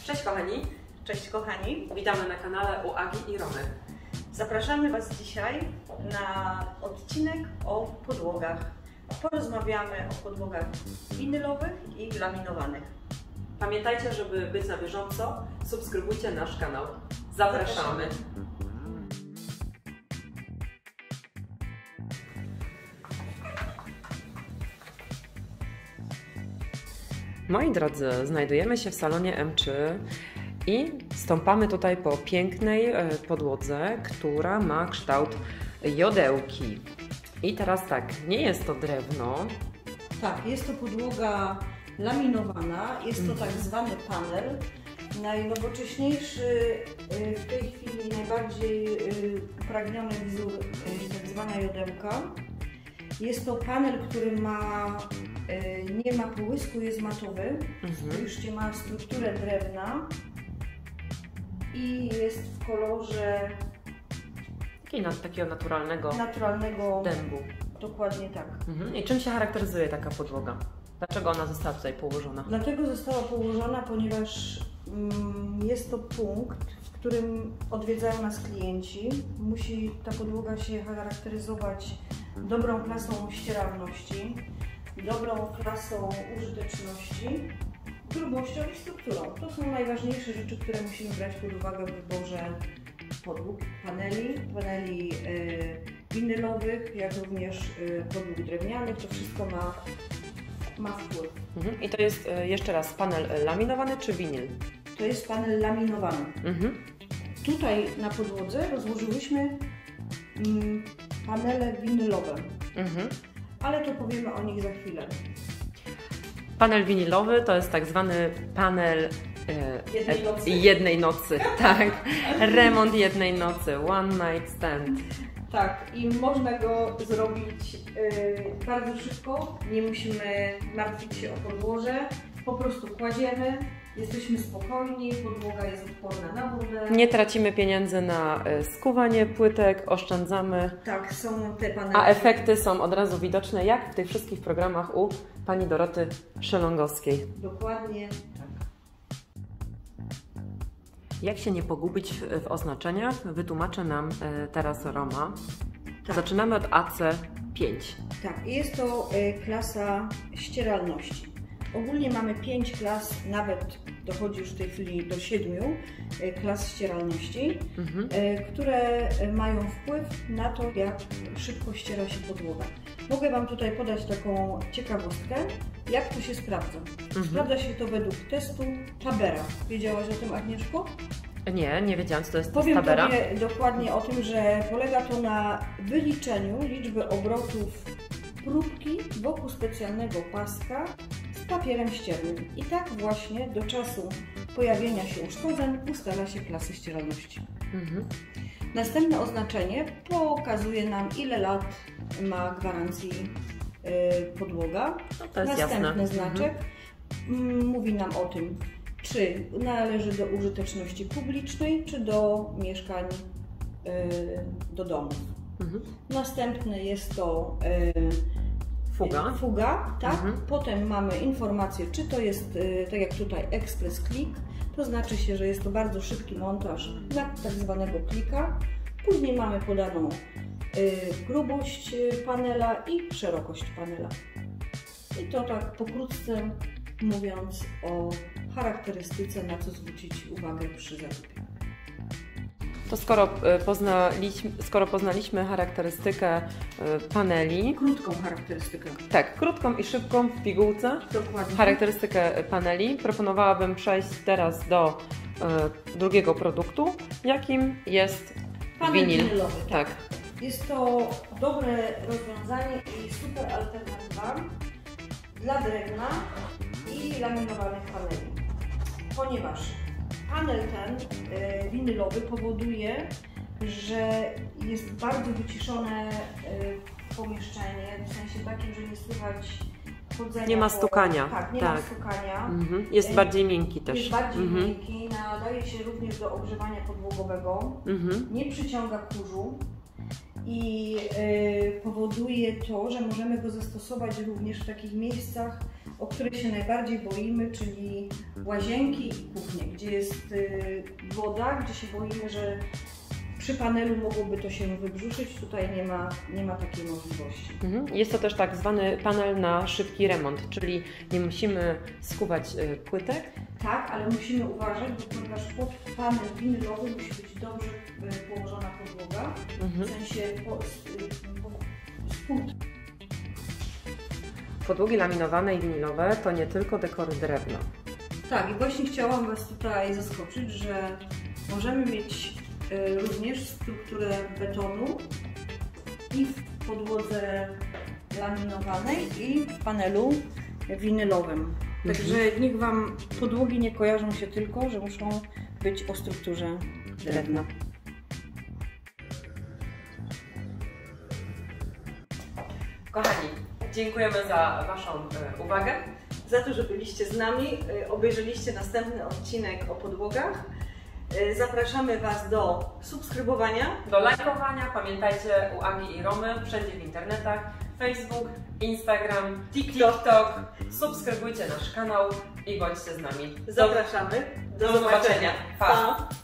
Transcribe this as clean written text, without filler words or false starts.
Cześć kochani! Cześć kochani! Witamy na kanale u Agi i Romy. Zapraszamy Was dzisiaj na odcinek o podłogach. Porozmawiamy o podłogach winylowych i laminowanych. Pamiętajcie, żeby być na bieżąco, subskrybujcie nasz kanał. Zapraszamy! Moi drodzy, znajdujemy się w salonie M3 i stąpamy tutaj po pięknej podłodze, która ma kształt jodełki. I teraz tak, nie jest to drewno. Tak, jest to podłoga laminowana, jest to tak zwany panel. Najnowocześniejszy, w tej chwili najbardziej upragniony wzór, tak zwana jodełka. Jest to panel, który nie ma połysku, jest matowy. Spójrzcie, ma strukturę drewna i jest w kolorze Takiego naturalnego dębu. Dokładnie tak. I czym się charakteryzuje taka podłoga? Dlaczego ona została tutaj położona? Dlatego została położona, ponieważ jest to punkt, w którym odwiedzają nas klienci. Musi ta podłoga się charakteryzować dobrą klasą ścieralności, dobrą klasą użyteczności, grubością i strukturą. To są najważniejsze rzeczy, które musimy brać pod uwagę w wyborze podłóg, paneli winylowych, jak również podłóg drewnianych. To wszystko ma wpływ. I to jest jeszcze raz panel laminowany czy winyl? To jest panel laminowany. Tutaj na podłodze rozłożyłyśmy panele winylowe, ale to powiemy o nich za chwilę. Panel winylowy to jest tak zwany panel jednej nocy. Tak, remont jednej nocy, one night stand. Tak, i można go zrobić bardzo szybko, nie musimy martwić się o podłoże, po prostu kładziemy, jesteśmy spokojni, podłoga jest odporna na wodę. Nie tracimy pieniędzy na skuwanie płytek, oszczędzamy. Tak, są te panele. A efekty są od razu widoczne, jak w tych wszystkich programach u pani Doroty Szelongowskiej. Dokładnie tak. Jak się nie pogubić w oznaczeniach, wytłumaczy nam teraz Roma. Tak. Zaczynamy od AC5. Tak, jest to klasa ścieralności. Ogólnie mamy 5 klas, nawet dochodzi już w tej chwili do 7 klas ścieralności, które mają wpływ na to, jak szybko ściera się podłoga. Mogę Wam tutaj podać taką ciekawostkę, jak to się sprawdza. Sprawdza się to według testu Tabera. Wiedziałaś o tym, Agnieszko? Nie wiedziałam, co to jest Powiem Tabera. Tobie dokładnie o tym, że polega to na wyliczeniu liczby obrotów próbki wokół specjalnego paska z papierem ściernym. I tak właśnie do czasu pojawienia się uszkodzeń ustala się klasy ścieralności. Następne oznaczenie pokazuje nam, ile lat ma gwarancji podłoga. To jest Następny jasne. znaczek mówi nam o tym, czy należy do użyteczności publicznej, czy do mieszkań, do domów. Następny jest to fuga, tak? Potem mamy informację, czy to jest, tak jak tutaj, express click, to znaczy się, że jest to bardzo szybki montaż na tak zwanego klika. Później mamy podaną grubość panela i szerokość panela. I to tak pokrótce mówiąc o charakterystyce, na co zwrócić uwagę przy zakupie. To skoro poznaliśmy charakterystykę paneli. Krótką charakterystykę. Tak, krótką i szybką w pigułce. Dokładnie. Charakterystykę paneli. Proponowałabym przejść teraz do drugiego produktu, jakim jest panel winyl. winylowy. Tak. Jest to dobre rozwiązanie i super alternatywa dla drewna i laminowanych paneli. Ponieważ panel ten winylowy powoduje, że jest bardzo wyciszone pomieszczenie, w sensie takim, że nie słychać chodzenia. Nie ma stukania. Tak, nie ma stukania. Jest bardziej miękki też. Jest bardziej miękki, nadaje się również do ogrzewania podłogowego, nie przyciąga kurzu i powoduje to, że możemy go zastosować również w takich miejscach, o których się najbardziej boimy, czyli łazienki i kuchnie, gdzie jest woda, gdzie się boimy, że przy panelu mogłoby to się wybrzuszyć. Tutaj nie ma takiej możliwości. Jest to też tak zwany panel na szybki remont, czyli nie musimy skuwać płytek. Tak, ale musimy uważać, ponieważ pod panel winylowy musi być dobrze położona podłoga, w sensie spód. Podłogi laminowane i winylowe to nie tylko dekory drewna. Tak, i właśnie chciałam Was tutaj zaskoczyć, że możemy mieć również strukturę betonu i w podłodze laminowanej i w panelu winylowym. Także niech Wam podłogi nie kojarzą się tylko, że muszą być o strukturze drewna. Kochani, dziękujemy za Waszą uwagę. Za to, że byliście z nami, obejrzeliście następny odcinek o podłogach. Zapraszamy Was do subskrybowania, do lajkowania. Pamiętajcie, u Agi i Romy, wszędzie w internetach, Facebook, Instagram, TikTok. Subskrybujcie nasz kanał i bądźcie z nami. Zapraszamy. Do zobaczenia. Pa!